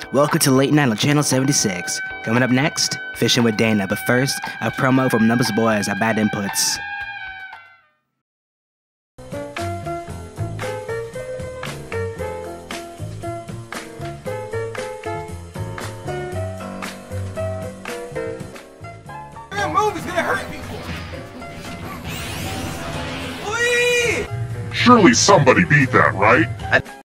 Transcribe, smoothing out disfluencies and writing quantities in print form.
Welcome to Late Night on Channel 76. Coming up next, Fishing with Dana, but first, a promo from Numbers Boys at Bad Inputs. That move is gonna hurt people. Surely somebody beat that, right?